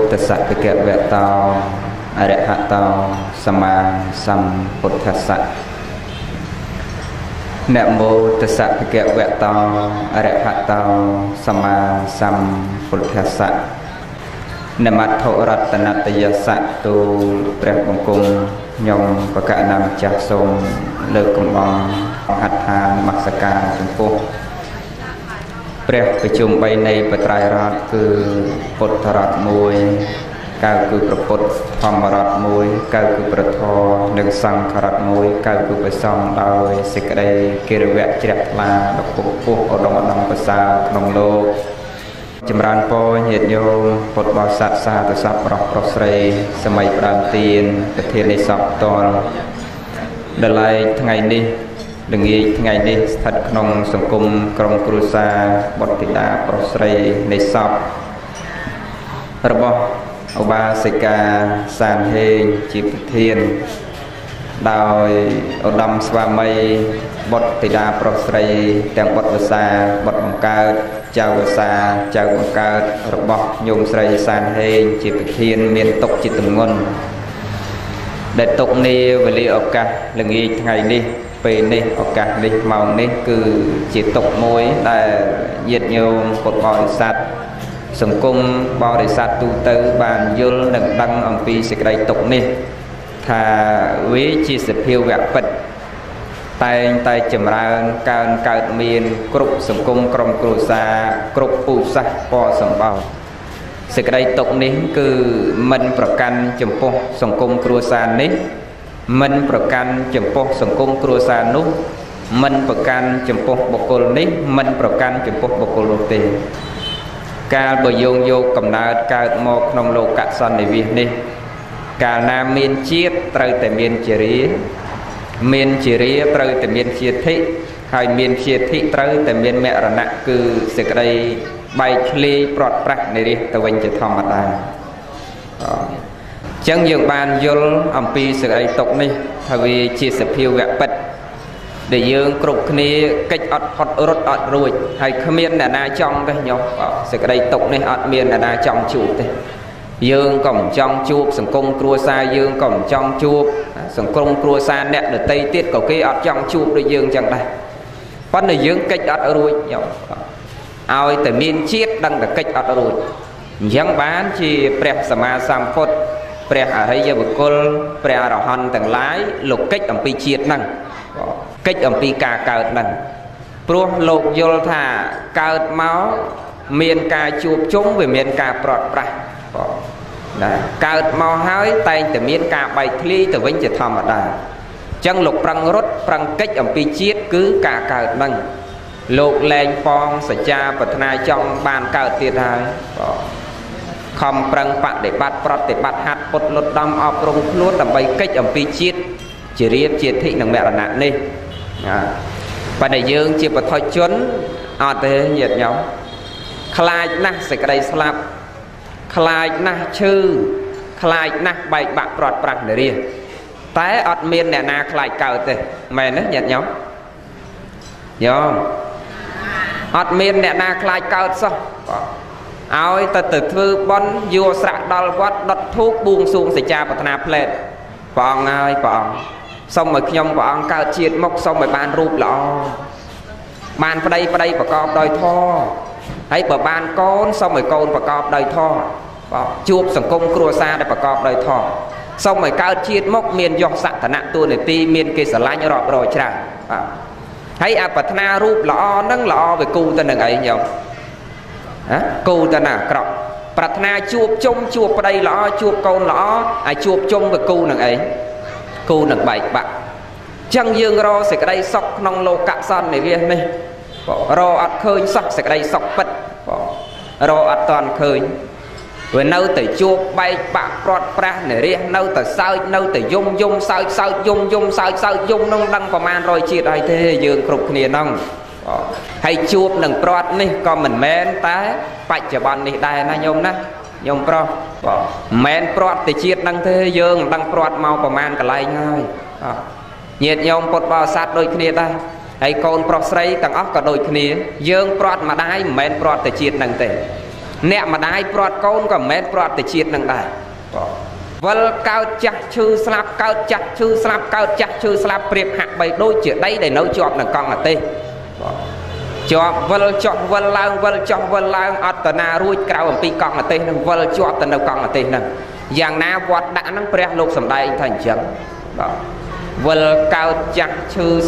Tassa Bhagavato Arahato Sama Sambuddhassa. Namo Tassa Bhagavato Arahato Sama Sambuddhassa. Namatho Ratanataya Tuព្រះបង្គំខ្ញុំបកណាមចាស់សូមលើកកំបងអត្ថានមស្ការចំពោះព្រះប្រជុំ3នៃបត្រៃរតន៍គឺពុទ្ធរតន៍1កៅគឺព្រះពុទ្ធធម្មរតន៍1កៅគឺព្រះធម៌និងសង្ឃរតន៍1កៅគឺព្រះសង្ឃដោយសេចក្តីគិរវៈជ្រះថ្លាដល់ពុទ្ធឧត្តមឧត្តមប្រសើរក្នុងលោកចម្រើនពរញាតិញោមពុទ្ធបរិស័ទសាធុសពប្រុសស្រីសម័យផ្ដើមទានប្រធាននៃសពតលដល់ឡែកថ្ងៃនេះល្ងាចថ្ងៃនេះស្ថិតក្នុងសង្គមក្រុមគ្រួសារបុត្រធីតាប្រុសស្រីនៃសពរបស់ឧបាសិកាសានហេងជាប្រធានដោយឧត្តមស្វាមីបុត្រធីតាប្រុសស្រីទាំងបុត្រវសាបុត្របង្កើតចៅវសាចៅបង្កើតរបស់ញោមស្រីសានហេងជាប្រធានមានទុកជាទម្ងន់ដែលទុកនេះវេលាឱកាសល្ងាចថ្ងៃនេះពេលនេះឱកាសនេះម៉ោងនេះគឺជាទុកមួយដែលញាតិញោមពុទ្ធបរិស័ទសង្គមបរិស័ទទូទៅបានយល់និងដឹងអំពីសេចក្តីទុកនេះថាវាជាសភាវៈពិតតែងតែចម្រើនកើតមានគ្រប់សង្គមក្រុមគ្រួសារគ្រប់ពូជសាសន៍ពណ៌សម្បោរសេចក្តីទុកនេះគឺមិនប្រកាន់ចំពោះសង្គមគ្រួសារនេះមិនប្រកាន់ចំពោះសង្គមគ្រួសារនោះមិនប្រកាន់ចំពោះបុគ្គលនេះមិនប្រកាន់ចំពោះបុគ្គលនោះទេកាលបើយើងយកកំណើតកើតមកក្នុងលោកសន្និវាសនេះកាលណាមានជាតិត្រូវតែមានជារាមានជារាត្រូវតែមានជាធិហើយមានជាធិត្រូវតែមានមរណៈគឺសេចក្តីបែកធ្លាយព្រាត់ប្រាសនៃរាសទៅវិញជាធម្មតាចឹងយើងបានយល់អំពីសេចក្តីទុកនេះថាវាជាសភាវៈពិតដែលយើងគ្រប់គ្នាកិច្ចអត់រត់អត់រួចហើយគ្មានអ្នកណាចង់ទេញោមសេចក្តីទុកនេះអត់មានអ្នកណាចង់ជួបទេយើងក៏មិនចង់ជួបសង្គមគ្រួសារយើងក៏មិនចង់ជួបសង្គមគ្រួសារអ្នកដទៃទៀតក៏គេអត់ចង់ជួបដូចយើងចឹងដែរប៉ុន្តែយើងកិច្ចអត់រួចញោមឲ្យតែមានជាតិដឹងតែកិច្ចអត់រួចអញ្ចឹងបានជាព្រះសម្មាសម្ពុទ្ធព្រះអរិយបុគ្គលព្រះអរហន្តទាំងឡាយលោកកិច្ចអំពីជាតិហ្នឹងកិច្ចអំពីការកើតហ្នឹងព្រោះលោកយល់ថាកើតមកមានការជួបជុំវាមានការប្រត់ប្រាស់ណាកើតមកហើយតែងតែមានការបែកធ្លាយទៅវិញជាធម្មតាអញ្ចឹងលោកប្រឹងរត់ប្រឹងកិច្ចអំពីជាតិគឺការកើតហ្នឹងលោកលែងប៉ងសច្ចាប្រាថ្នាចង់បានកើតទៀតហើយខំប្រឹងបដិបត្តិប្រតិបត្តិហាត់ពុតលុតដំអប់រំខ្លួនដើម្បីកិច្ចអំពីជាតិជារៀបជាធិនិងមរណៈនេះប៉ុន្តែយើងជាបុថុជនអត់ទេញាតិញោមខ្លាចណាស់សេចក្តីស្លាប់ខ្លាចណាស់ឈឺខ្លាចណាស់បែកបាក់ព្រាត់ប្រាសនារីតែអត់មានអ្នកណាខ្លាចកើតទេមែនទេញាតិញោមអត់មានអ្នកណាខ្លាចកើតសោះឲ្យទៅធ្វើបុណ្យយកស្រាក់ដល់វត្តដុតធូបបួងសួងសច្ចាប្រាថ្នាផ្លែតព្រះអង្គហើយព្រះអង្គសូមឲ្យខ្ញុំព្រះអង្គកើតជាតិមកសូមឲ្យបានរូបល្អបានប្តីប្រកបដោយធម៌ហើយបើបានកូនសូមឲ្យកូនប្រកបដោយធម៌ជួបសង្គមគ្រួសារដែលប្រកបដោយធម៌សូមឲ្យកើតជាតិមកមានយសសក្ខណៈតួនាទីមានគេស្រឡាញ់រាប់រយច្រើនហើយអប្រាថ្នារូបល្អហ្នឹងល្អវាគូទៅនឹងអីញោមគូទៅណាអាក្រក់ប្រាថ្នាជួបជុំជួបប្តីល្អជួបកូនល្អហើយជួបជុំវាគូនឹងអីគូនឹងបែកបាក់ចឹងយើងរកសេចក្តីសុខក្នុងលោកសន្និវាសនេះរកអត់ឃើញសោះសេចក្តីសុខពិតរកអត់តាន់ឃើញវានៅតែជួបបែកបាក់ព្រាត់ប្រាសនារីនៅតែសើចនៅតែយំសើចយំសើចយំនឹងដឹងប្រមាណ100ជាតិហើយទេយើងគ្រប់គ្នាហ្នឹងហើយជួបនឹងព្រាត់នេះក៏មិនមែនតែបច្ចុប្បន្ននេះដែរណាញោមណាញោមប្រុសមិនមែនព្រាត់តែជាតិហ្នឹងទេយើងមិនដឹងព្រាត់មកប្រមាណកន្លែងហើយញាតិញោមពុទ្ធបរិស័ទដូចគ្នាដែរហើយកូនប្រុសស្រីទាំងអស់ក៏ដូចគ្នាយើងព្រាត់ម្ដាយមិនមែនព្រាត់តែជាតិហ្នឹងទេ nè mà đai prot con còn mét prot để chiết năng đài vâng cao chặt chư slap cao chặt chư slap cao chặt chư slap priệp hạ bày đôi chuyện đây để nấu chọp là con là tê chọp vâng lang ọt tờ na ruồi cao ở pi con là tê năng vâng chọp tờ đâu con là tê năng dạng na vọt đã năng priệp lục sầm đai thành chấm vâng cao chặt chư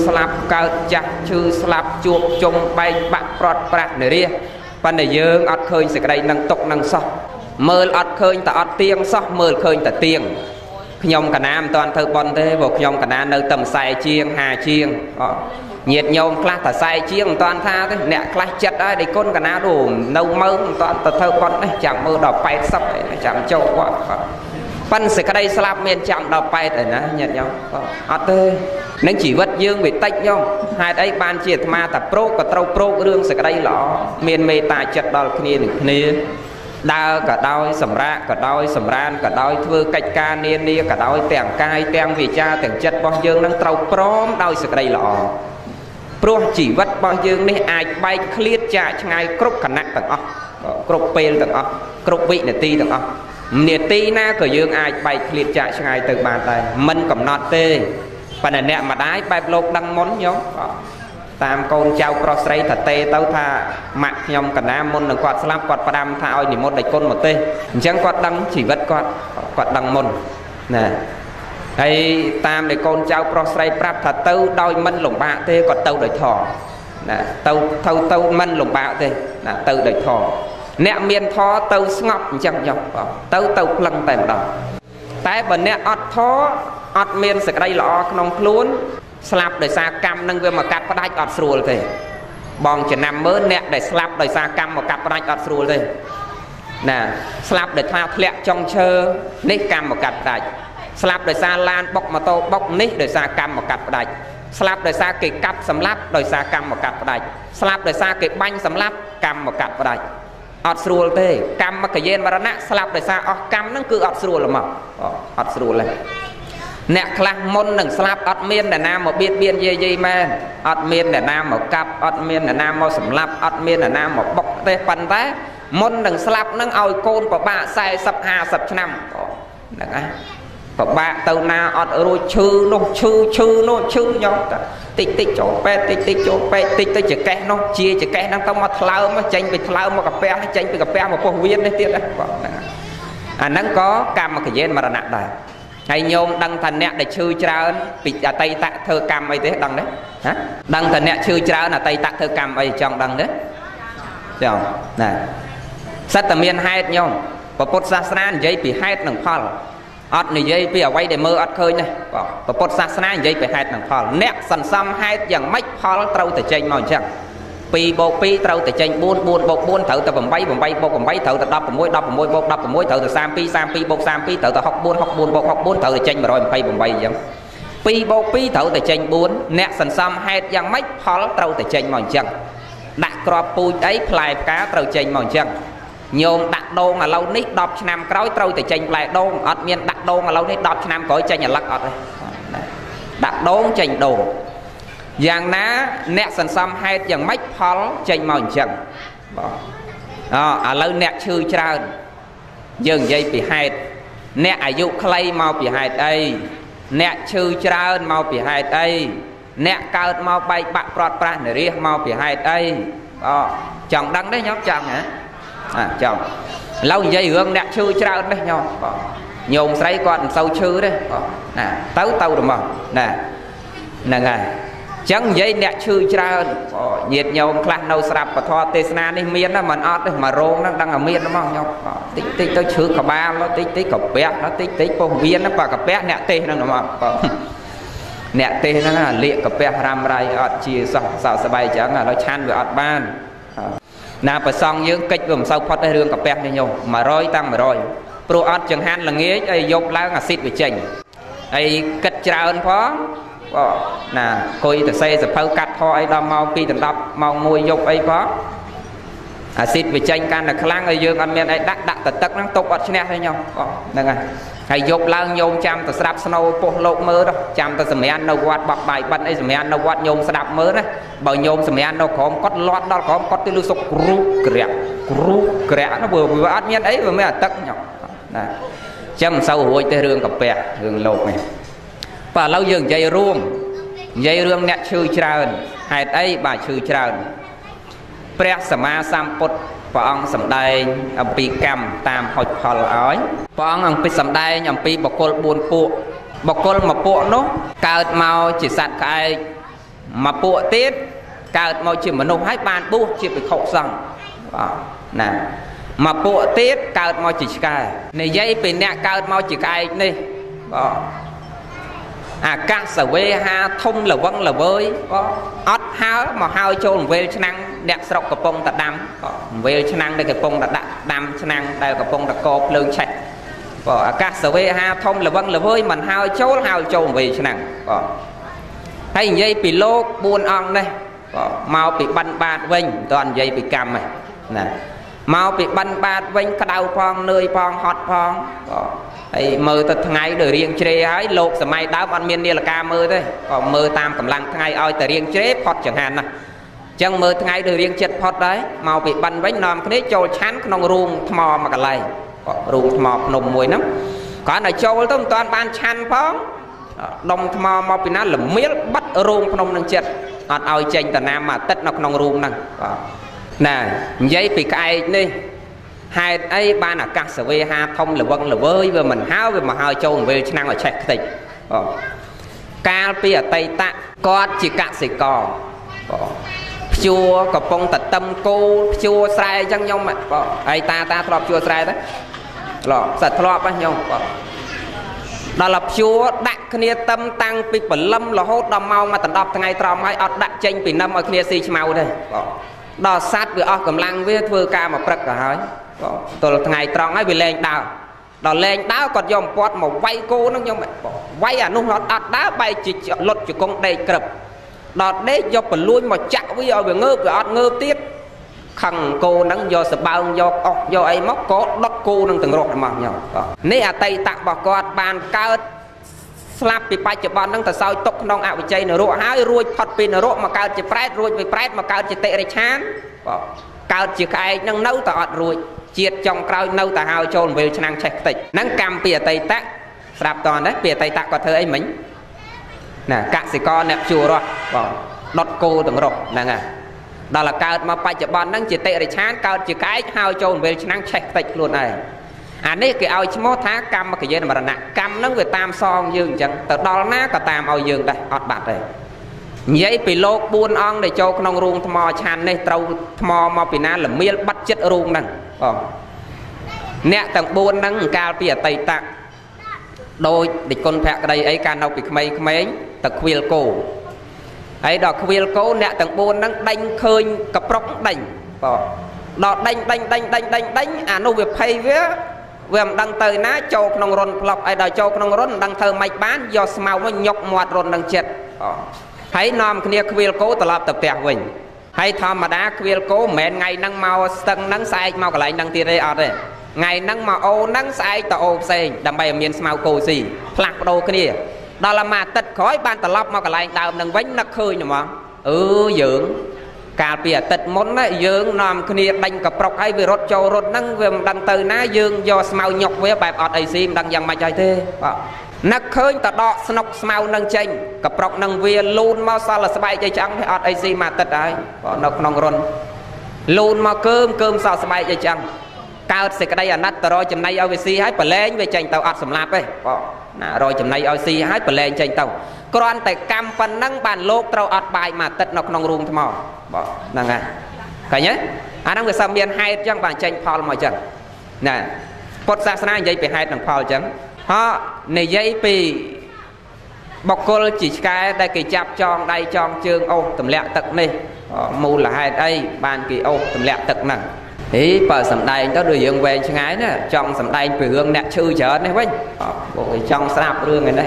slap chuột chung bay bạc prot bạc này đi ban này dương ọt khơi sẽ đây năng tục năng sọc mơ ọt khơi ta ọt tiếng sọc mơ khơi ta tiếng nhom cả nam toàn thơ bon thế buộc nhom cả nam nơi tầm sai chiêng hà chiêng nhiệt nhom class ta sai chiêng toàn tha thế nè class chật đấy để con cả nam đủ nâu mơ toàn ta thơ con đấy chẳng mơ đỏ bay sắp chẳng châu quá ban sẽ đây slap miền chẳng đỏ bay rồi nè nhiệt nhom ọt thế nên chỉ vật dương bị tách nhau hai đấy ban triệt ma tập pro và trâu pro rương sẽ đây lọ miền mê tài chật đo kia đau cả đôi sầm ra cả đôi sầm ran cả đôi thưa cách ca niên nia cả đôi tèng cai tèng vì cha tèng chất bao dương đang trâu prom đôi sẽ đây lọ pro chỉ vật bao dương này ai bay clear cha ngay cướp khả năng tầng cướp pel tầng cướp vị này ti tầng nhiệt ti na của dương ai bay clear cha ngay từ bàn tay mình cầm nọt tê và nè mà đái bài lột đăng món nhóm tam con trao crossray thật tê tao tha mặt nhom cả nam môn đừng quạt slap quạt padam tha oi thì môn đầy con một tê chẳng quạt đăng chỉ vật quạt đăng môn nè hay tam để con trao crossray prap thật tâu đôi mân lồng bạ tê còn tâu đời thò nè tâu mân lồng bạ tê là tâu đời thò nè miền thò tâu ngọc chẳng nhom tâu lăng tèm đỏ tại bần nè ọt thò ọt miền sẽ đây lọ nông luôn slap đời xa cam nâng về mà cắt phát đáy ọt srul thế bong chỉ nằm mớ nè để slap đời xa cam mà cắt phát đáy ọt srul thế nè slap đời thao lẹ trong chơ nít cam mà cắt phát đáy slap đời xa lan bọc mà tô bọc nít đời xa cam mà cắt phát đáy slap đời xa kì cắt sầm láp đời xa cam mà cắt phát đáy slap đời xa kì banh sầm láp cam mà cắt phát đáy ọt srul thế cam mà cái gen mà nó slap đời xa cam nó cứ ọt srul là mà ọt srul này nè class môn đừng slap ọt miên để nam một biết biên dây men ọt miên để nam một cặp ọt miên để nam một sầm lap ọt miên để nam một bọc tê phần té môn đừng slap nâng ao côn của bạn sai sập hà sập năm đừng á của bạn tàu na ọt rồi chư nó nhau tích chỗ pe tích chỗ pe tích tới chỉ kẹt nó chia chỉ kẹt năng tông mà thlau mà tranh về thlau mà cà phê hay tranh về cà phê một phong viên đấy tiếc đấy nâng có cam mà cái gen mà nặng đây hay nhôm đăng thành nè để chư trao bị tây tạ thơ cam ấy thế đăng đấy hả đăng thành nè chư trao là tây tạ thơ cam ấy trong đăng đấy chồng nè sát tầm miên hai nhôm và bột sa san giấy bị hai đằng phal ọt này giấy bị ở quay để mơ ọt khơi này và bột sa san giấy bị hai đằng phal nè sần xăm hai dạng mấy phal trâu từ trên màu chẳng pi bộ pi trâu từ trên buôn buôn thử từ bầm bay bột thử từ đập mối thử từ sam pi bột sam pi thử từ học buôn thử từ trên mà rồi bầm bay vậy pi bộ pi thử từ trên buôn nè sần xăm hai dạng mấy phal trâu từ trên màu chẳng đặt crop pui đấy plai cá trâu trên màu chẳng nhôm đặt đôn là lâu nít đọp năm cõi trâu từ trên plai đôn ọt miên đặt đôn là lâu nít đọp năm cõi trên nhà lắc ọt đặt đôn trên đồ dạng ná nẹt sần xăm hay dạng mách phol trên màu chẳng lâu nẹt chư trơn dừng dây bị hai nẹtอายุ clay mau bị hai đây nẹt chư trơn mau bị hai đây nẹt cao mau bay bạc prot pra nè riêng mau bị hai đây chồng đăng đấy nhóc chồng hả chồng lâu dây hương nẹt chư trơn đấy nhau nhôm sấy con sâu chư đấy nè tấu được mà nè ngày chẳng dây nẹt chư trơn nhiệt nhôm class nâu sạp và thoa tê na đi miên đó mình ót mà rôn nó đang ở miên nó mong nhau tích tới chữ cả ba nó tích cả bé nó tích phong viên nó và cả bé nẹt tê nó mà nẹt tê nó là liệt cả bé ram rai ót chia sao bay chẳng là nó chan về ót ban nào phải xong những cách gồm sau phát hương cả bé đi nhau mà rồi tăng mà rồi pro ót chẳng hạn là nghĩa ấy dốc lá là xịt về chỉnh ấy cất trơn phó nè coi từ xe sẽ phơi cắt thôi đo mau pi từng đập mau môi dục ấy có xịt về tranh can là kháng ở dương ăn men ấy đặt tất nó tục ở trên này nhau nè hay dục lang nhôm chăm từ sạp snow po lộc mơ đó chăm từ sầm ăn đâu quạt bọc bài bận ấy sầm ăn đâu quạt nhôm sạp mơ đó bởi nhôm sầm ăn đâu có cốt lót đó có cốt tiêu lưu sục cru kẹt nó vừa ăn miếng ấy vừa mới là tắc nhọc chăm sau hồi tới rương cặp bè rương lộc này và lâu dừng dây rương nẹt chư trơn hay ấy bà chư trơn Prea Sama Samput Pong sầm đai âm pi cam tam hồi phò ói Pong âm pi sầm đai âm pi bọc côn buồn phụ bọc côn mà phụ nó cao màu chỉ sạt cái mà phụ tiết cao màu chỉ mà nông hai bàn bu chỉ bị khổ rằng nè mà phụ tiết cao màu chỉ cái này dây bị nè cao màu chỉ cái này các sở về ha thông là vâng là với ót háo mà hao châu về chân năng đẹp sọc cặp bông đặt đam về chân năng đây cặp bông đặt đam chân năng đây cặp bông đặt cọp lưng chạy các sở về ha thông là vâng là với mình hao châu về chân năng hay dây bị lô buôn ong đây mau bị bắn bạt vinh toàn dây bị cầm này nè mau bị bắn bạt vinh cái đầu phong nơi phong hot phong mơ từ ngày đời riêng chế ấy lột sớm mai đá ban miên đi là ca mơ thế còn mơ tam cầm lăng ngày oi từ riêng chế phật chẳng hạn nè chẳng mơ ngày đời riêng chết phật đấy mau bị bắn vánh nòm cái đấy trôi chánក្នុង ruộng mò mà cả lại ruộng mò nồng mùi lắm có này trôi tôi toàn ban chăn phóng đồng mò mò bị nó là miết bắt ruộng nồng năng chết ọt oi chênh từ nam mà tất nóក្នុង ruộng năng nè giấy bị cái đi hai ấy ban là các sở về ha thông là vâng là với và mình háo về mà hao châu về chức năng ở chạy thịt ca pi ở tây tạ con chỉ cạn sỉ cò chua cọp bông tật tâm cô chua sai chăng nhau mà ấy ta thọp chua sai đấy lọ sạch thọp á nhau đó là chua đặt kia tâm tăng pi bẩn lâm là hốt đầm mau mà tận đọc ngày tròn hay ọt đặt tranh pi năm ở kia xì màu đây đó sát với ở cầm lăng với thưa ca mà prật cả hỏi tôi ngày tròn ấy bị lên đào đào lên đá còn dòng quạt mà vay cô nó nhưng mà vay à nó đặt đá bay chỉ lột chỉ con đầy cập đọt đấy do phần lui mà chặt với giờ về ngơ tiết khẳng cô nắng do sập bao do ấy móc có đốt cô nâng từng rột mà nhau nè à tây tặng bảo quạt bàn cao slap bị bay chụp bàn nâng từ sau tốc nong ảo chơi nở rộ hái ruồi phật pin nở rộ mà cao chỉ prét ruồi vì prét mà cao chỉ tệ để chán cao chỉ cái nâng nấu tọt ruồi chiết trong cào nâu ta hao trôn về năng chạy tịch nắng cam bìa tây tắc sạp toàn đấy bìa tây tắc có thơ ấy mình nè các sĩ con nẹp chùa rồi đọt cô từng rồi nè nè đó là cao mà bay chụp bàn nâng chỉ tệ để chán cao chỉ cái hao trôn về năng chạy tịch luôn này anh ấy cái ao chmo thá cam mà cái gì mà nặng cam nó người tam son dương chẳng từ đó ná cả tam ao dương đây ọt bạc đây vậy bị lô buôn ong để cho con ruộng thò chăn này trâu thò mà bị ná là miên bắt chết ruộng nè nè tầng buôn nâng cao bìa tây tạng đôi để con phẹt đây ấy can đâu bị mấy tầng khuya cổ ấy đỏ khuya cổ nè tầng buôn nâng đánh khơi cặp róc đánh đỏ đánh à nó việc phay vía về đăng tới ná cho con rôn lọc ai đòi cho con rôn đăng thơ mạch bán do màu nó nhọc ngoặt rôn đăng chết hãy nòm kia khuya cố tập lập tập tẹt mình hay thầm mà đá khuya cố mẹ ngày nâng màu tầng nâng sai màu cả lại nâng tiền đây ở đây ngày nâng mà ô nâng sai tàu ô xe đầm bay miền màu cô gì lạc đồ kia đó là mà tật khói ban tập lập màu cả lại đào nâng vánh nắc khơi nhỉ mà dưỡng cả bìa tật món ấy dưỡng nòm kia đánh cặp rọc hay về rốt châu rốt nâng về đăng từ ná dưỡng do màu nhọc với bài ọt ấy sim đăng dằng mà chạy thế nắc khơi ta đọ snok màu nâng chênh cặp rọc nâng về luôn mau sao là bay chạy trắng hay ọt ấy sim mà tật ấy nọc nong rôn luôn mà cơm sao bay chạy trắng cao sẽ cái đây là nát rồi chấm này OVC hãy bật lên về tranh tàu ọt sầm lạp ấy rồi chấm này OVC hãy bật lên tranh tàu còn tại cam phần năng bàn lốp tàu ọt bài mà tật nọc nong ruộng thầm bỏ năng à cái nhé anh đang người sao miền hai chẳng bàn tranh Paul mà chẳng nè Phật giáo này dây bị hai thằng Paul chẳng họ này dây bị bọc cô chỉ cái đây cái chạp tròn đây tròn chương ô tầm lẹ tật này mù là hai đây bàn kỳ ô tầm lẹ tật nè ý bờ sầm đây nó đưa dương về chân ái nè trong sầm đây về hương nẹt chư chở này vinh bộ trong sạp hương này đây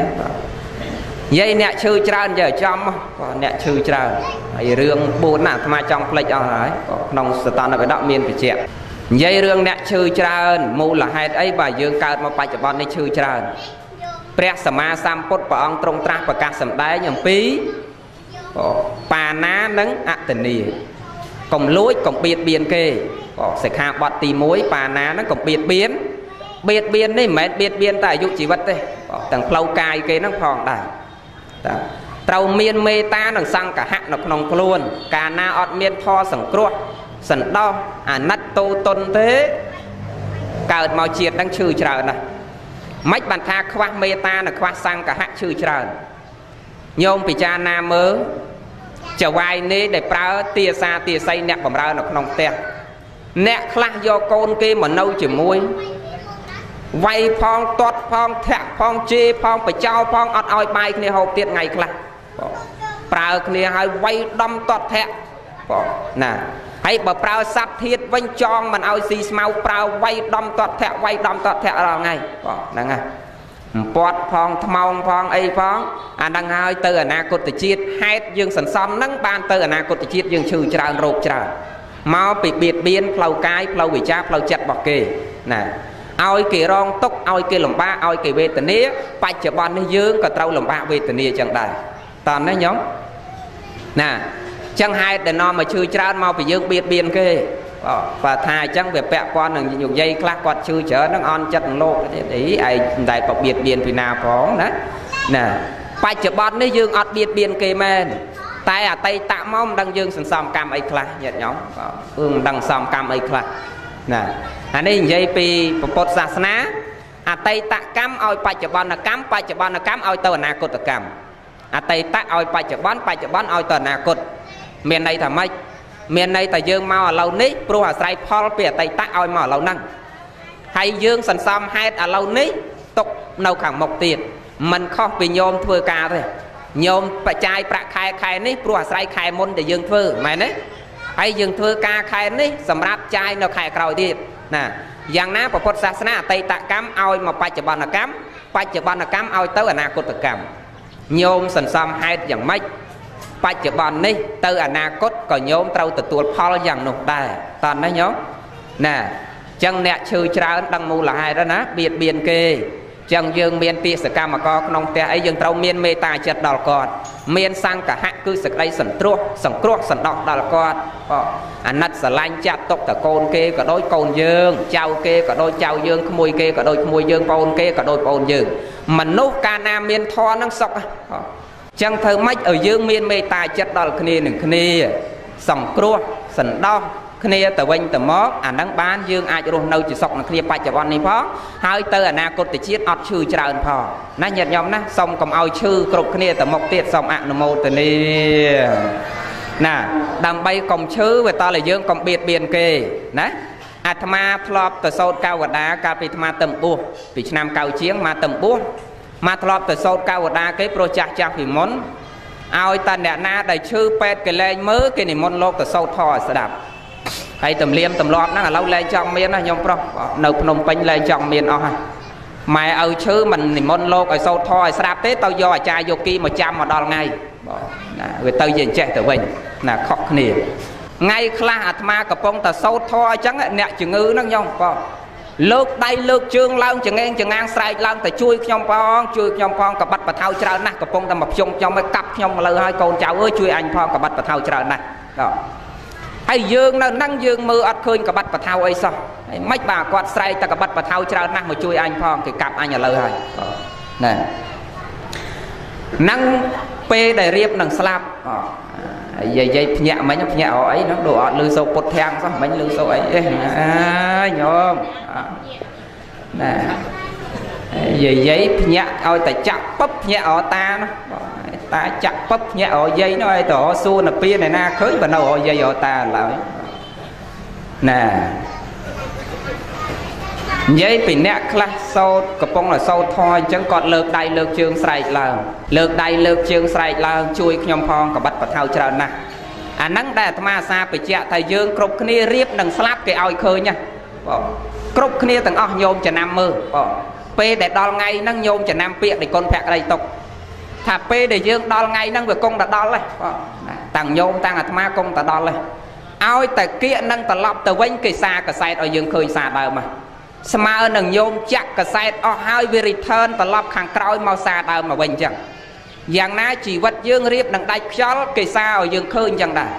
dây nẹt chư tràn giờ trong nẹt chư tràn hương buồn nè tham trong plek ở đấy nông sờ là cái đạo miền phải chẹt dây rương nè chư trơn mù là hai ấy bà dương cao mà bạch bọn này chư trơnព្រះសម្មាសម្ពុទ្ធព្រះអង្គទ្រង់ត្រាស់ប្រកាសសម្ដែងអំពីបាណានិងអតនីកុំលួចកុំបៀតបៀនគេសិក្ខាបទទី1បាណានឹងកុំបៀតបៀននេះមិនមែនបៀតបៀនតែអាយុជីវិតទេទាំងផ្លូវកាយគេនឹងផងដែរត្រូវមានមេត្តានិងសង្កហៈនៅក្នុងខ្លួនកាលណាអត់មានផលសង្គ្រោះសន្តោសអាណិតតូតុនទេកើតមកជាតិនឹងឈឺច្រើនណាស់មិនបានថាខ្វះមេត្តានិងខ្វះសង្កហៈឈឺច្រើនញោមពិចារណាមើលចវាយនេះដែលប្រើទាសាទាស័យអ្នកបម្រើនៅក្នុងផ្ទះអ្នកខ្លះយកកូនគេមកនៅជាមួយវាយផងទាត់ផងធាក់ផងជេរផងបចោផងអត់ឲ្យបាយគ្នាហូបទៀតថ្ងៃខ្លះប្រើគ្នាឲ្យវាយដំទាត់ធាក់ណាហើយបើប្រើសັບធាតវិញចងមិនឲ្យស៊ីស្មៅប្រើវាយដំទាត់ធាក់វាយដំទាត់ធាក់រាល់ថ្ងៃហ្នឹងហើយពាត់ផងថ្មោងផងអីផងអាហ្នឹងហើយទៅអនាគតជាតិហេតុយើងសន្សំហ្នឹងបានទៅអនាគតជាតិយើងឈឺច្រើនរោគច្រើនមកពីបៀតបៀនផ្លូវកាយផ្លូវវិជ្ជាផ្លូវចិត្តរបស់គេណាឲ្យគេរងទុក្ខឲ្យគេលំបាកឲ្យគេវេទនាបច្ចុប្បន្ននេះយើងក៏ត្រូវលំបាកវេទនាចឹងដែរតើណាញោមណាចឹងហេតុដែលនាំមកឈឺច្រើនមកពីយើងបៀតបៀនគេបើថាអញ្ចឹងវាពាក់ព័ន្ធនឹងយុយាយខ្លះគាត់ឈឺច្រើននឹងអន់ចិត្តនឹងលោកទៀតអីឯងមិនដែលបបៀតបៀនពីណាផងណាបច្ចុប្បន្ននេះយើងអត់បៀតបៀនគេមែនតែអតីតមកមិនដឹងយើងសន្សំកម្មអីខ្លះញាតិញោមមិនដឹងសន្សំកម្មអីខ្លះណាអានេះនិយាយពីពុទ្ធសាសនាអតីតកម្មឲ្យបច្ចុប្បន្នកម្មបច្ចុប្បន្នកម្មឲ្យទៅអនាគតកម្មអតីតឲ្យបច្ចុប្បន្នឲ្យទៅអនាគតមានន័យថាម៉េចមានន័យថាយើងមកឥឡូវនេះព្រោះអាស្រ័យផលពីអតីតឲ្យមកឥឡូវហ្នឹងហើយយើងសន្សំហេតុឥឡូវនេះទុកនៅខាងមុខទៀតមិនខុសពីញោមធ្វើការទេញោមបច្ច័យប្រាក់ខែនេះព្រោះអាស្រ័យខែមុនដែលយើងធ្វើមែនទេហើយយើងធ្វើការខែនេះសម្រាប់ចាយនៅខែក្រោយទៀតណាយ៉ាងណាពុទ្ធសាសនាអតីតកម្មឲ្យមកបច្ចុប្បន្នកម្មបច្ចុប្បន្នកម្មឲ្យទៅអនាគតកម្មញោមសន្សំហេតុយ៉ាងម៉េចបច្ចុប្បន្ននេះទៅអនាគតក៏ញោមត្រូវទទួលផលយ៉ាងនោះដែរតើណាញោមណាចឹងអ្នកឈឺច្រើនដឹងមូលហេតុណាបៀតបៀនគេចឹងយើងមានទាសកម្មករក្នុងផ្ទះអីយើងត្រូវមានមេត្តាចិត្តដល់គាត់មានសង្កហៈគឺសេចក្តីសង្គ្រោះសន្តោសដល់គាត់អាណិតស្រឡាញ់ចាត់ទុកតកូនគេក៏ដូចកូនយើងចៅគេក៏ដូចចៅយើងក្មួយគេក៏ដូចក្មួយយើងប្អូនគេក៏ដូចប្អូនយើងមនុស្សកាលណាមានធម៌នឹងសុខចឹងធ្វើម៉េចឲ្យយើងមានមេត្តាចិត្តដល់គ្នានឹងគ្នាសង្គ្រោះសន្តោសគ្នាទៅវិញទៅមកអាហ្នឹងបានយើងអាចរស់នៅជាសុខនឹងគ្នាបច្ចុប្បន្ននេះផងហើយទៅអនាគតជាតិអត់ឈឺច្រើនផងណាញាតិញោមណាសូមកុំឲ្យឈឺគ្រប់គ្នាទៅមុខទៀតសូមអនុមោទនាណាដើម្បីកុំឈឺវាតតែយើងកុំបៀតបៀនគេណាអាត្មាធ្លាប់ទៅសូត្រកវតាកាលពីអាត្មាទៅបួសពីឆ្នាំ9ជាងមកទៅបួសមកធ្លាប់ទៅសូត្រកវតាគេព្រោះចាស់ពីមុនឲ្យតែអ្នកណាដែលឈឺពេទ្យគេលែងមើលគេនិមន្តលោកទៅសូត្រធម៌ឲ្យស្ដាប់ហើយទំលៀមទម្លាប់ហ្នឹងឥឡូវលែងចង់មានណាខ្ញុំប្រុសនៅភ្នំពេញលែងចង់មានអស់ហើយម៉ែឪឈឺមិននិមន្តលោកឲ្យសូត្រធម៌ឲ្យស្ដាប់ទេទៅយកអាចារ្យយោគីមកចាំមកដល់ថ្ងៃណាវាទៅជាចេះទៅវិញណាខុសគ្នាថ្ងៃខ្លះអាត្មាកំពុងតែសូត្រធម៌អញ្ចឹងអ្នកជំងឺហ្នឹងខ្ញុំបងលើកដៃលើកជើងឡើងចង្ងាងស្រែកឡើងទៅជួយខ្ញុំផងកបាត់បថៅច្រើនណាស់កំពុងតែមកភ្ជុំខ្ញុំឲ្យកាប់ខ្ញុំមកលើហើយកូនចៅអើយជួយអញផងកបាត់បថៅច្រើនណាស់ហើយយើងនៅហ្នឹងយើងមើលអត់ឃើញកបាត់បថៅអីសោះហើយមិនបាទគាត់ស្រែកតែកបាត់បថៅច្រើនណាស់មកជួយអញផងគេកាប់អញឥឡូវហើយណាហ្នឹងពេលដែលរៀបនឹងស្លាប់យាយភ្ញាក់មិញភ្ញាក់អីហ្នឹងដូចអត់លឺសូរពុតធាំងសោះមិញលឺសូរអីអេញោមណាយាយភ្ញាក់ឲ្យតែចាក់ពឹបភ្ញាក់តានោះតាចាក់ពឹបភ្ញាក់យាយនោះឲ្យទៅសួរនៅពីណែណាឃើញបើនៅយាយតាឡើយណានិយាយពីអ្នកខ្លះសោតកំពុងតែសោតធម៌អញ្ចឹងគាត់លើកដៃលើកជើងស្រែកឡើងជួយខ្ញុំផងកបាត់បថៅច្រើនណាស់អាហ្នឹងដែលអាត្មាសាបញ្ជាក់ថាយើងគ្រប់គ្នារៀបនឹងស្លាប់គេឲ្យឃើញណាគ្រប់គ្នាទាំងអស់ញោមចំណាំមើលពេលដែលដល់ថ្ងៃហ្នឹងញោមចំណាំពាក្យនៃគុណភក្តីទុកថាពេលដែលយើងដល់ថ្ងៃហ្នឹងវាគង់តែដល់ហើយតាំងញោមតាំងអាត្មាគង់តែដល់ហើយ ao tại kia nâng tờ lọc tờ vinh cây xa cả sạch ở dương khơi xa đào mà Sama nâng nhôm chắc cả sạch ở hai vì return tờ lọc kháng kroi mau xa đào mà vinh chẳng Giang ná chỉ vật dương riêng nâng đáy chó cây xa ở dương khơi chẳng đà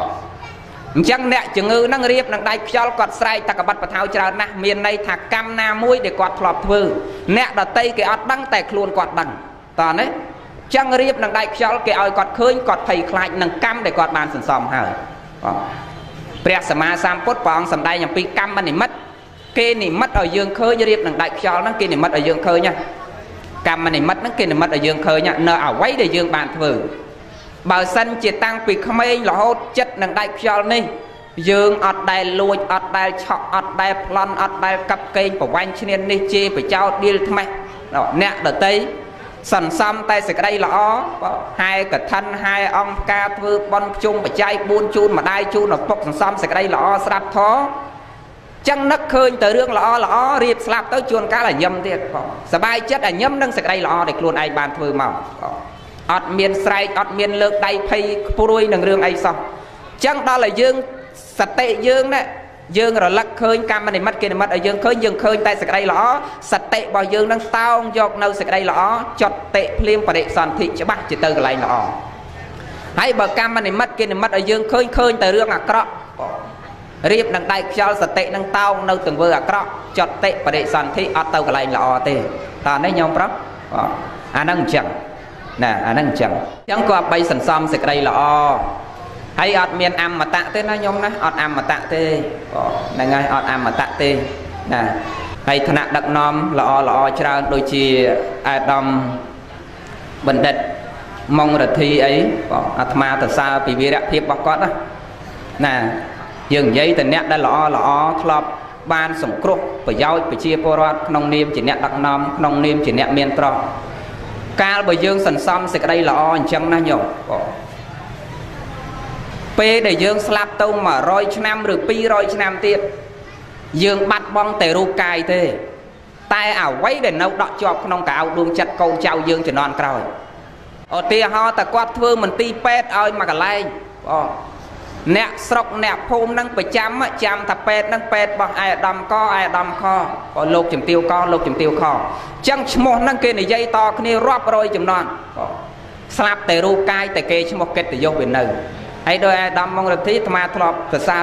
Chẳng nẹ chừng ngư nâng riêng nâng đáy chó quạt sài ta cả bắt bà thao chào nà miền này thả cam na mũi để quạt lọp thư Nẹ đà tây cái ọt đăng tẹt luôn quạt đăng Tòa đấy Chẳng riêng nâng đáy chó cái oi quạt khơi quạt thầy khai nâng cam để quạt bàn sẵn xòm hờព្រះសម្មាសម្ពុទ្ធព្រះអង្គសម្ដែងអំពីកម្មនិមិត្តគេនិមិត្តឲ្យយើងឃើញរៀបនឹងដាច់ខ្យល់ហ្នឹងគេនិមិត្តឲ្យយើងឃើញកម្មនិមិត្តហ្នឹងគេនិមិត្តឲ្យយើងឃើញនៅអ្វីដែលយើងបានធ្វើបើសិនជាតាំងពីក្មេងរហូតចិត្តនឹងដាច់ខ្យល់នេះយើងអត់ដែលលួចអត់ដែលឆក់អត់ដែលប្លន់អត់ដែលកាប់កេងប្រវាញ់ឈ្នាននេះជេរបចោតឌីលថ្មេះអ្នកដតីសន្សំតែសេចក្តីល្អហើយកឋិនហើយអង្គការធ្វើបន់ជុំបច្ច័យ4ជូនម្ដាយជូនឪពុកសន្សំសេចក្តីល្អស្រាប់ធរចឹងនឹកឃើញតែរឿងល្អល្អរៀបស្លាប់ទៅជួនកាលឲ្យញឹមទៀតសบายចិត្តឲ្យញឹមនឹងសេចក្តីល្អដែលខ្លួនឯងបានធ្វើមកអត់មានស្រែកអត់មានលើកដៃភ័យព្រួយនឹងរឿងអីសោះចឹងដល់ឲ្យយើងសតិយើងណាយើងរលឹកឃើញកម្មនិមិត្តគេនិមិត្តឲ្យយើងឃើញតែសេចក្តីល្អសតិរបស់យើងនឹងតោងយកនៅសេចក្តីល្អចត់តិភ្លាមបរិសន្ធិច្បាស់ជាទៅកន្លែងល្អហើយបើកម្មនិមិត្តគេនិមិត្តឲ្យយើងឃើញតែរឿងអាក្រក់រៀបនឹងដៃខ្យល់សតិនឹងតោងនៅទង្វើអាក្រក់ចត់តិបរិសន្ធិអត់ទៅកន្លែងល្អទេតើនេះញោមប្រាប់អាហ្នឹងអញ្ចឹងណាអាហ្នឹងអញ្ចឹងក៏បីសន្សំសេចក្តីល្អហើយអត់មានអមតៈទេណាញោមណាអត់អមតៈទេហ្នឹងហើយអត់អមតៈទេណាហើយឋានៈដឹកនាំល្អច្រើនដូចជាអាដាមបណ្ឌិតម៉ុងរទ្ធីអីអាត្មាទៅសើពីវីរភាពរបស់គាត់ណាយើងនិយាយតែអ្នកដែលល្អធ្លាប់បានសង្គ្រោះប្រយោជន៍ប្រជាពលរដ្ឋក្នុងនាមជាអ្នកដឹកនាំក្នុងនាមជាអ្នកមានត្រង់កាលបើយើងសន្សំសេចក្តីល្អអញ្ចឹងណាញោមពេលដែលយើងស្លាប់ទៅ100ឆ្នាំឬ200ឆ្នាំទៀតយើងបាត់បង់តែរូបកាយទេតែអ្វីដែលនៅដក់ជាប់ក្នុងកៅដួងចិត្តកូនចៅយើងជំនាន់ក្រោយឧទាហរណ៍តែគាត់ធ្វើមន្ទីរពេទ្យឲ្យមកកន្លែងអ្នកស្រុកអ្នកភូមិនឹងប្រចាំថាពេទ្យនឹងពេទ្យរបស់អាយដាមកអាយដាមខក៏លោកជំទាវកលោកជំទាវខអញ្ចឹងឈ្មោះហ្នឹងគេនិយាយតគ្នារាប់រយចំនួនស្លាប់តែរូបកាយតែគេឈ្មោះកិត្តិយសវានៅហើយដោយអាដាមម៉ុងរទ្ធីអាត្មាធ្លាប់សរសើរ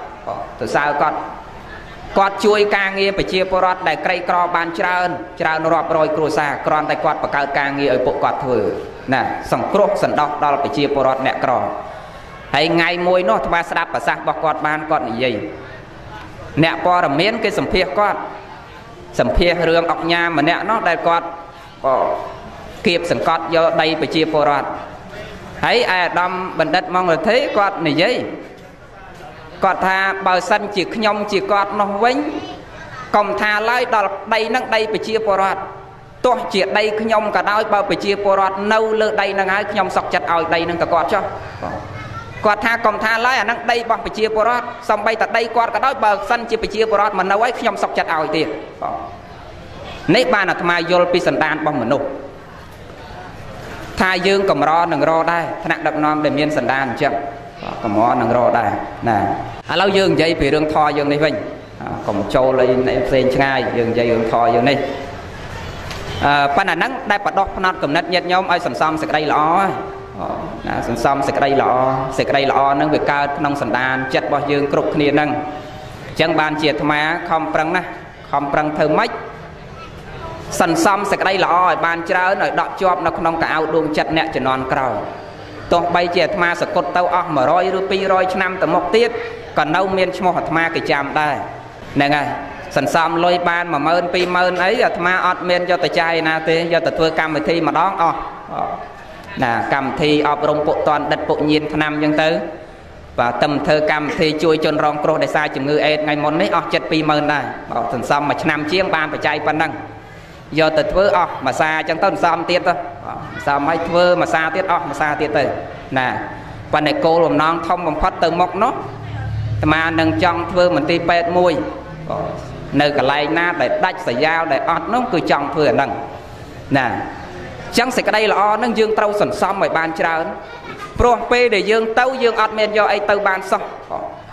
គាត់ជួយការងារប្រជាពលរដ្ឋដែលក្រីក្របានច្រើនរាប់រយគ្រួសារគ្រាន់តែគាត់បង្កើតការងារឲ្យពួកគាត់ធ្វើណាសង្គ្រោះសន្តោសដល់ប្រជាពលរដ្ឋអ្នកក្រហើយថ្ងៃមួយនោះអាត្មាស្ដាប់ប្រសាសន៍របស់គាត់បានគាត់និយាយអ្នកព័ត៌មានគេសម្ភាសគាត់សម្ភាសរឿងអុកញ៉ាម្នាក់នោះដែលគាត់គៀបសង្កត់យកដីប្រជាពលរដ្ឋហើយអាដាមបណ្ឌិតម៉ុងរទ្ធីគាត់និយាយគាត់ថាបើសិនជាខ្ញុំជាគាត់នោះវិញកុំថាឡើយដល់ដីនឹងដីប្រជាពលរដ្ឋទោះជាដីខ្ញុំក៏ដោយបើប្រជាពលរដ្ឋនៅលើដីនឹងហើយខ្ញុំសុខចិត្តឲ្យដីនឹងទៅគាត់ចុះគាត់ថាកុំថាឡើយអានឹងដីរបស់ប្រជាពលរដ្ឋសំបីតែដីគាត់ក៏ដោយបើសិនជាប្រជាពលរដ្ឋមិននៅហើយខ្ញុំសុខចិត្តឲ្យទៀតនេះបានអាត្មាយល់ពីសន្តានរបស់មនុស្សថាយើងកម្រនឹងរដែរថ្នាក់ដឹកនាំដែលមានសន្តានអញ្ចឹងកម្រនឹងរដែរណាឥឡូវយើងនិយាយពីរឿងធម៌យើងនេះវិញកុំចូលអីផ្សេងឆ្ងាយយើងនិយាយរឿងធម៌យើងនេះប៉ុន្តែហ្នឹងដែលបដោះផ្នត់គំនិតញាតិញោមឲ្យសន្សំសេចក្តីល្អណាសន្សំសេចក្តីល្អហ្នឹងវាកើតក្នុងសន្តានចិត្តរបស់យើងគ្រប់គ្នាហ្នឹងអញ្ចឹងបានជាអាត្មាខំប្រឹងធ្វើម៉េចសន្សំសេចក្តីល្អឲ្យបានច្រើនឲ្យដកជាប់នៅក្នុងកៅដួងចិត្តអ្នកជំនាន់ក្រោយទោះបីជាអាត្មាសកត់ទៅអស់100ឬ200ឆ្នាំទៅមុខទៀតក៏នៅមានឈ្មោះអាត្មាគេចាំដែរហ្នឹងហើយសន្សំលុយបាន10000 20000អីអាត្មាអត់មានយកទៅចាយណាទេយកទៅធ្វើកម្មវិធីម្ដងអស់ណាកម្មវិធីអប់រំពួកតនដិតពួកញៀនឆ្នាំអញ្ចឹងទៅបាទតែធ្វើកម្មវិធីជួយជនរងគ្រោះដោយសារជំងឺអេដថ្ងៃមុននេះអស់ចិត្ត20000ដែរសន្សំមួយឆ្នាំជាងបានបច្ច័យប៉ុណ្ណឹងយកទៅធ្វើអស់មួយសាអញ្ចឹងទៅសន្សំទៀតទៅសន្សំឲ្យធ្វើមួយសាទៀតអស់មួយសាទៀតទៅណាប៉ុន្តែគោលបំណងធំបំផុតទៅមុខនោះអាត្មានឹងចង់ធ្វើមន្ទីរពេទ្យមួយនៅកន្លែងណាដែលដាច់ស្រយាលដែលអត់នោះគឺចង់ធ្វើអាហ្នឹងណាអញ្ចឹងសេចក្តីល្អហ្នឹងយើងត្រូវសន្សំឲ្យបានច្រើនព្រោះពេលដែលយើងទៅយើងអត់មានយកអីទៅបានសោះ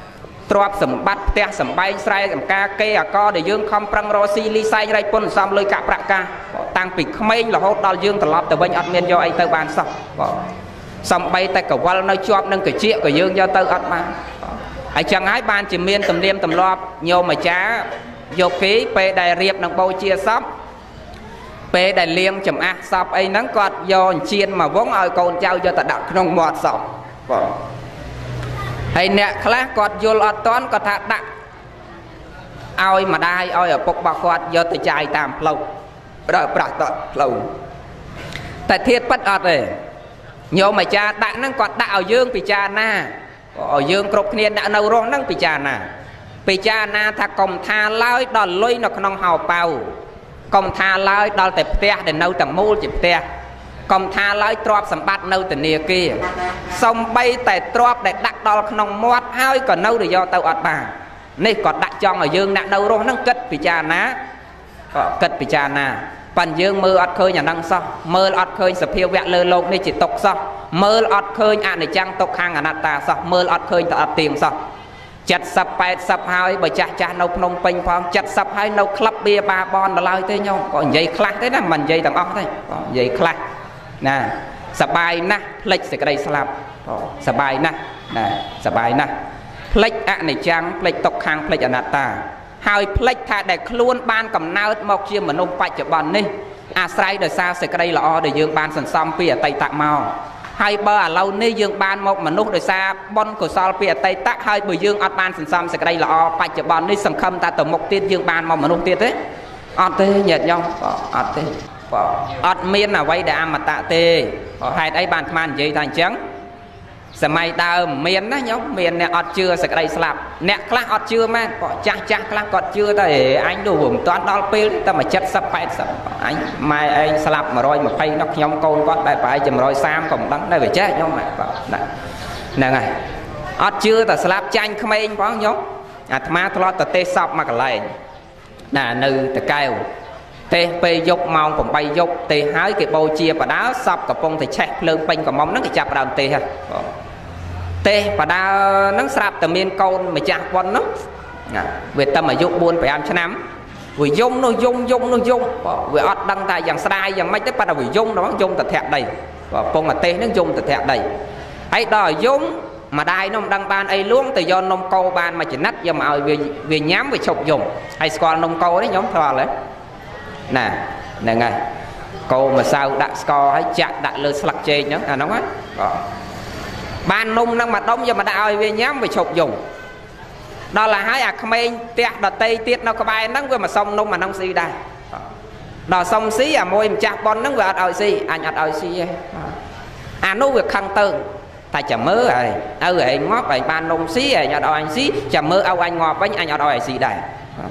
ទ្រព្យសម្បត្តិផ្ទះសម្បែងស្រែចម្ការគេអាកដែលយើងខំប្រឹងរកស៊ីលីសែងរៃពុនសំលុយកាក់ប្រាក់ការតាំងពីក្មេងរហូតដល់យើងត្រឡប់ទៅវិញអត់មានយកអីទៅបានសោះសំបីតែកវលនៅជាប់នឹងកាជាក៏យើងយកទៅអត់បានហើយចឹងហើយបានជាមានទំនៀមទម្លាប់ញោមអាចារ្យយកគេពេលដែលរៀបនឹងបូជាសពពេលដែលលៀងចំអាស់សពអីហ្នឹងគាត់យកអញ្ជៀនមកវងឲ្យកូនចៅយកទៅដាក់ក្នុងមាត់សពបងហើយអ្នកខ្លះគាត់យល់អត់តន់គាត់ថាដាក់ឲ្យម្ដាយឲ្យឪពុករបស់គាត់យកទៅចាយតាមផ្លូវប្រើប្រាស់តផ្លូវតែធៀបពិតអត់ទេញោមអាចារ្យដាក់ហ្នឹងគាត់ដាក់ឲ្យយើងពិចារណាឲ្យយើងគ្រប់គ្នាដាក់នៅរស់ហ្នឹងពិចារណាថាកុំថាឡើយដល់លុយនៅក្នុងហោប៉ៅកុំថាឡើយដល់តែផ្ទះដែលនៅតែមូលជាផ្ទះកុំថាឡើយទ្រព្យសម្បត្តិនៅធនាគារសំបីតែទ្រព្យដែលដាក់ដល់ក្នុងមាត់ហើយក៏នៅតែយកទៅអត់បាននេះក៏ដាក់ចង់ឲ្យយើងអ្នកនៅរស់ហ្នឹងគិតពិចារណាប៉ិនយើងមើលអត់ឃើញអាហ្នឹងសោះមើលអត់ឃើញសភាវៈលើโลกនេះជាទុក្ខសោះមើលអត់ឃើញអនិច្ចំទុក្ខំអនត្តាសោះមើលអត់ឃើញតែអត់ទៀងសោះ70 80ហើយបើចាស់នៅភ្នំពេញផង70ហើយនៅក្លឹបបៀបាបនដល់ហើយទេញោមក៏និយាយខ្លះទេណាមិននិយាយទាំងអស់ទេនិយាយខ្លះណាសបាយណាស់ផ្លេចសេចក្តីស្លាប់សបាយណាស់ផ្លេចអនិច្ចំផ្លេចទុក្ខំផ្លេចអនត្តាហើយផ្លេចថាដែលខ្លួនបានកំណើតមកជាមនុស្សបច្ចុប្បន្ននេះអាស្រ័យដោយសារសេចក្តីល្អដែលយើងបានសន្សំពីអតីតមកហើយបើឥឡូវនេះយើងបានមកមនុស្សដោយសារបុណ្យកុសលពីអតីតហើយបើយើងអត់បានសន្សំសេចក្តីល្អបច្ចុប្បន្ននេះសង្ឃឹមថាទៅមុខទៀតយើងបានមកមនុស្សទៀតទេអត់ទេញាតិញោមអត់ទេអត់មានអ្វីដែលអមតៈទេហេតុអីបានអាត្មានិយាយថាអញ្ចឹងសម័យដើមមានណាញោមមានអ្នកអត់ជឿសេចក្តីស្លាប់អ្នកខ្លះអត់ជឿមែនចាស់ខ្លះគាត់ជឿតែអញនោះមិនតាន់ដល់ពេលតែមក70 80អញម៉ែឯងស្លាប់120នោះខ្ញុំកូនគាត់បែបប្រហែលជា130ក៏មិនដឹងដែរវាចេះញោមហ្នឹងហើយអត់ជឿតែស្លាប់ចាញ់ក្មេងផងញោមអាត្មាធ្លាប់ទៅទេសពមកកន្លែងណានៅតកែវទេសពេលយប់ម៉ោង8យប់ទេសហើយគេបូជាបដាសពកំពុងតែឆេះភ្លើងពេញកំមុំហ្នឹងគេចាប់ដើមទេសហ្នឹងទេសបដាហ្នឹងស្រាប់តែមានកូនម្ចាស់ប៉ុនហ្នឹងវាតែអាយុ 4-5 ឆ្នាំវាយំនោះយំវាអត់ដឹងថាយ៉ាងស្ដាយយ៉ាងម៉េចទេប៉ុន្តែវាយំដល់យំទៅធាក់ដីពងអាទេសហ្នឹងយំទៅធាក់ដីហើយដល់យំម្ដាយនោះមិនដឹងបានអីលួងទៅយកនំកោបានមួយចំណិតយកមកឲ្យវាញ៉ាំវាឈប់យំហើយស្គាល់នំកោនេះខ្ញុំធ្លាប់ហើយណាហ្នឹងហើយកោម្សៅដាក់ស្ករហើយចាក់ដាក់លើស្លឹកចេកហ្នឹងអាហ្នឹងហ្នឹងបាននំហ្នឹងមកដុំយកមកដាក់ឲ្យវាញ៉ាំវាឈប់យំដល់ហើយអាក្មេងផ្ទះដតីទៀតនៅក្បែរហ្នឹងវាមកសុំនំអាហ្នឹងស៊ីដែរដល់សុំស៊ីអាមួយម្ចាស់ប៉ុនហ្នឹងវាអត់ឲ្យស៊ីអញអត់ឲ្យស៊ីទេអានោះវាខឹងទៅតែចាំមើលហើយឲ្យឯងងាប់ឯងបាននំស៊ីឯងអត់ឲ្យអញស៊ីចាំមើលឲ្យអញងាប់វិញអញអត់ឲ្យឯងស៊ីដែរ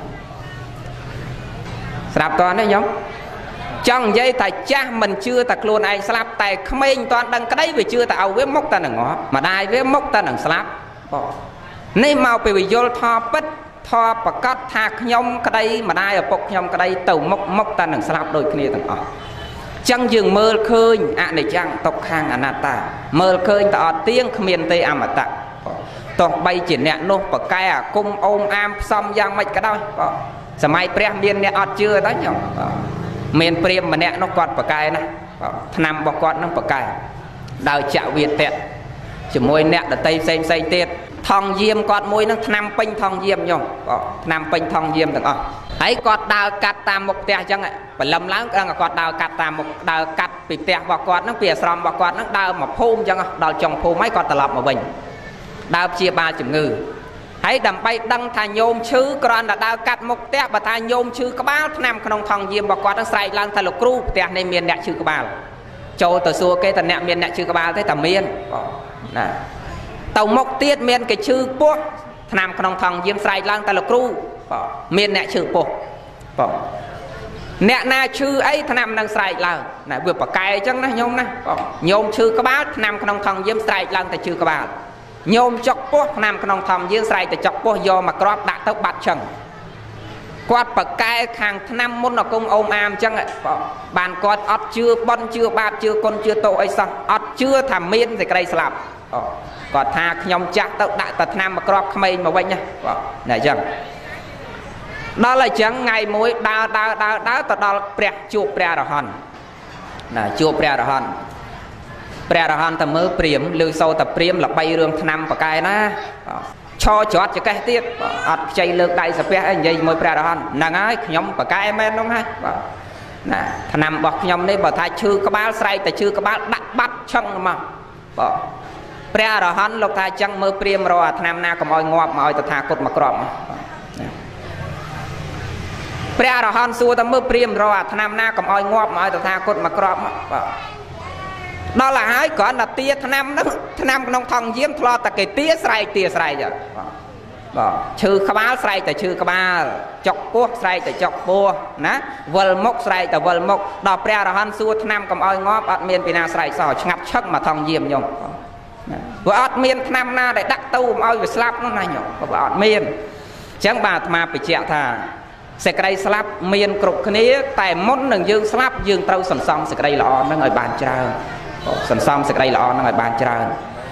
ស្រាប់តើនេះញោមចង់និយាយតែចាស់មិនជឿតែខ្លួនឯងស្លាប់តែក្មេងមិនទាន់ដឹងក្តីវាជឿតែឲ្យវាមុខតែនឹងងាប់ម្ដាយវាមុខតែនឹងស្លាប់នេះមកពីវិយល់ធពិតធប្រកាសថាខ្ញុំក្តីម្ដាយឪពុកខ្ញុំក្តីទៅមុខតែនឹងស្លាប់ដូចគ្នាទាំងអស់ចឹងយើងមើលឃើញអនិច្ចំទុក្ខំអនត្តាមើលឃើញតែអត់ទៀងគ្មានទេអមតៈទោះបីជាអ្នកនោះប្រកែអាគុំអូមអាមផ្សំយ៉ាងម៉េចក៏ដោយសម័យព្រះមានអ្នកអត់ជឿទៅញោមមានព្រាហ្មណ៍ម្នាក់នោះគាត់ប្រកែណាឆ្នាំរបស់គាត់នឹងប្រកែដោយចវិតៈជាមួយអ្នកដតីផ្សេងទៀតថងយាមគាត់មួយនឹងឆ្នាំពេញថងយាមញោមឆ្នាំពេញថងយាមទាំងអស់ហើយគាត់ដើរកាត់តាមមុខផ្ទះអញ្ចឹងបលឹមឡើងគាត់ដើរកាត់តាមមុខដើរកាត់ពីផ្ទះរបស់គាត់ហ្នឹងពីអាស្រមរបស់គាត់ហ្នឹងដើរមកភូមិអញ្ចឹងដល់ចុងភូមិហើយគាត់ត្រឡប់មកវិញដើរព្យាបាលជំងឺហើយដើម្បីដឹងថាញោមឈឺគ្រាន់តែដើរកាត់មុខផ្ទះបើថាញោមឈឺក្បាលឆ្នាំក្នុងថងយាមរបស់គាត់ហ្នឹងស្រែកឡើងថាលោកគ្រូផ្ទះនេះមានអ្នកឈឺក្បាលចូលទៅសួរគេថាអ្នកមានអ្នកឈឺក្បាលទេតែមានណាទៅមុខទៀតមានគេឈឺពោះឆ្នាំក្នុងថងយាមស្រែកឡើងថាលោកគ្រូមានអ្នកឈឺពោះអ្នកណាឈឺអីឆ្នាំនឹងស្រែកឡើងណាវាប្រកែអញ្ចឹងណាញោមណាញោមឈឺក្បាលឆ្នាំក្នុងថងយាមស្រែកឡើងតែឈឺក្បាលញោមចុកពោះឆ្នាំក្នុងថងយាមស្រែកតែចុកពោះយកមកគ្រាប់ដាក់ទៅបាត់ចឹងគាត់ប្រកែខាងឆ្នាំមុនអគុំអូមអាមអញ្ចឹងបានគាត់អត់ជឿបន់ជឿបាបជឿគុណជឿតោអីសោះអត់ជឿថាមានសេចក្តីស្លាប់ còn tha nhom chắc tao đại tật nam mà crop khmei mà vậy nhá này chẳng đó là chẳng ngày mỗi đau tao đau bẹt chuột bẹt rồi hòn là chuột bẹt rồi hòn ta mới priếm lưu sâu tập priếm là bay rương năm và cái na cho chót cho cái tiết chạy lược đại sập anh vậy mới bẹt rồi hòn nàng ấy nhóm và cái em đúng hay nè nằm bọc nhóm đấy bảo thay chưa có bao say tại chưa có bao đặt bắt chân mà bẹt rồi hòn lục thay chân mới priếm rồi năm na còn mọi ngọt mọi ta thà cột mà cọp bẹt rồi hòn xua ta mới priếm rồi năm na còn mọi ngọt mọi ta thà cột mà cọp đó là hai còn là tia năm đó năm nông thằng diếm lo ta cái tia say vậy chư khá bá say tại chư khá bá chọc bố say tại chọc bố ná vần mốc say tại vần mốc đọc ra là hắn xua năm cầm oi ngóp át miên vì na say sò ngập chất mà thằng diếm nhung và át miên năm na để đắc tu mà oi về slap nó này nhung và át miên chẳng bà mà bị chẹo thà sẽ cây slap miên cục khné tại món đừng dương slap dương trâu sần song sẽ cây lọ nó ngồi bàn trà sần song sẽ cây lọ nó ngồi bàn trà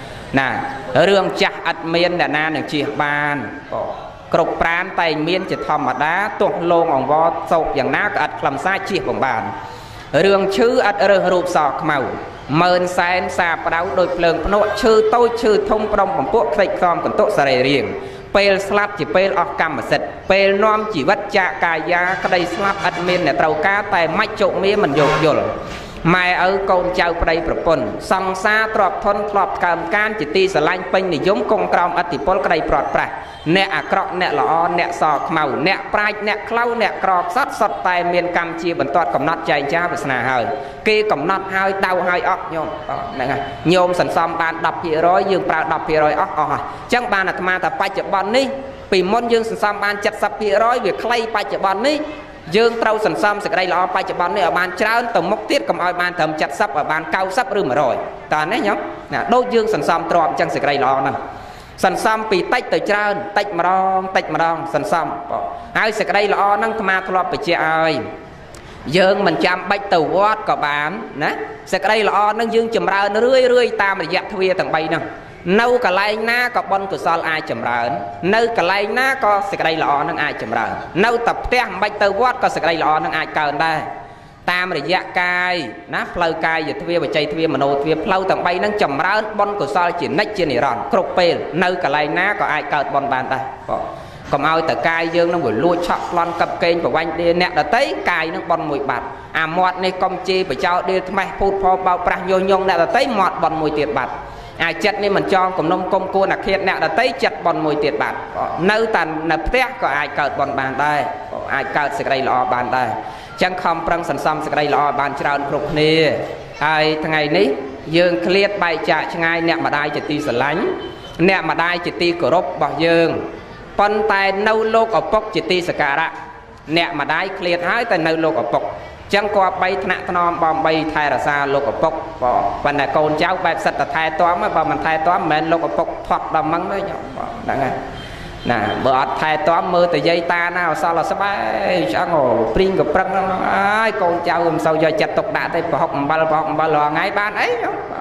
nè rương chặt ắt miên là na được chia bàn cục prán tay miên chỉ thòm mà đá tuột lông ông vó sâuอย่างná ắt làm sai chia bằng bàn rương chữ ắt rương rụp sọt màu mơn sen sạp đáo đôi phượng nội chữ tôi chữ thông đông bằng bộ cây con còn tốt sài riêng pel slap chỉ pel ọc cam mà sệt pel nom chỉ vắt chạ cài da cái đây slap ắt miên là trâu cá tay mách trộn mía mình dột dột mai ở con trâu đây bậc pôn song xa trọp thôn trọp cầm can chỉ ti sờ lanh pin để giống con còng ắt thì pol cái đây bọt bạc nẹt cọp nẹt lọ nẹt sọ màu nẹt prai nẹt khâu nẹt cọp sắt sọt tay miền cam chia bẩn toát cầm nát chạy cha về sna hơi kia cầm nát hơi đau hơi óc nhôm này ngay nhôm sần xóm bàn đập pì rồi dương prao đập pì rồi óc chẳng bàn là tham ta bay chợ bòn ní pì môn dương sần xóm bàn chặt sập pì rồi việc clay bay chợ bòn ní dương trâu sần xóm sẽ đây lọ bay chợ bòn ní ở bàn trao tổng mốc tiết cầm oi bàn thầm chặt sập ở bàn cao sắp rư mà rồi ta đấy nhóc nè đôi dương sần xóm trộm chẳng sẽ đây lọ nè sần xóm pì tách từ trơn tách mà đong sần xóm ai sẽ đây lọ năng tham thọ bị che ai dương mình chăm bách từ vót có bán nè sẽ đây lọ năng dương chầm ra nó rưỡi ta mà dẹp thuê tầng bay nè nâu cả lai na có bon của sol ai chầm ra nơi cả lai na có sẽ đây lọ năng ai chầm ra nâu tập te bách từ vót có sẽ đây lọ năng ai cờn đây ta mà dạ cài ná phơi cài giờ thuê và chạy thuê mà nô thuê phơi tầng bay năng chầm ra bon của sol chỉ nách trên này ròn cột pe nơi cả lai na có ai cờn bon bàn đây còn ao từ cài dương nó vừa lùi chọc lon cặp kênh của anh đi nẹt là tới cài nó bon mùi bạt à mọt này công chi phải cho đi thay phút phò bao prang nhô nhông nẹt là tới mọt bon mùi tiệt bạt à chặt này mình cho cùng nông công cô là khi nẹt là tới chặt bon mùi tiệt bạt nơi tàn nập té có ai cợt bon bàn đây ai cợt sẽ đây lọ bàn đây chẳng không prang sẵn xong sẽ đây lọ bàn trao cục nè ai thằng ngày ní dương clear bài trả cho ngay nẹt mà đai chỉ ti sờ lánh nẹt mà đai chỉ ti cổ rốc bảo dương pon tay nâu lô ở bọc chỉ ti sờ cả ra nẹt mà đai clear hái tay nâu lô ở bọc chẳng có bay thằng non bom bay thay là xa lô ở bọc và này con cháu bay sạch là thay toán mà mình thay toán mình lô ở bọc thoát đầm mắng đấy nhở đặng này nè bữa thay toán mưa từ dây ta nào sao là sắp bay sao ngồi prin gặp prăng ai con cháu làm sao giờ chặt tục đã tới học ba lò ngay ban ấy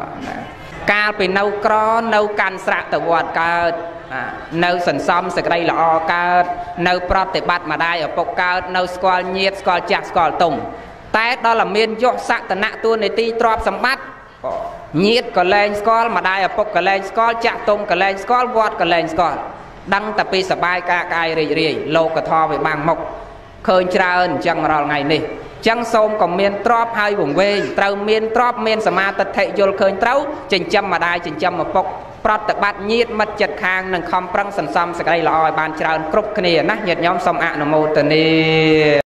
ca bị nâu cro nâu can sạ từ vọt ca nâu sần xóm sẽ đây là o ca nâu prot để bắt mà đai ở bọc ca nâu squal nhiệt squal chặt squal tùng té đó là miền dọ sạ từ nạ tuôn này ti trọp sắm bắt nhiệt còn lên squal mà đai ở bọc còn lên squal chặt tùng còn lên squal vọt còn lên squal đăng tập pi sập bài ca cài rì lô cả thò về bang mộc khơi trơn chẳng rồi ngày này chẳng xôm còn miền trọp hai vùng về trâu miền trọp miền sầm ma tật thệ vô khơi trâu chỉnh châm mà đai chỉnh châm mà bọc prot tập bát nhiệt mất chật khang nâng không prăng sần xăm sẽ đây là bàn trơn cướp kia nát nhiệt nhóm xong ạ nô mô tê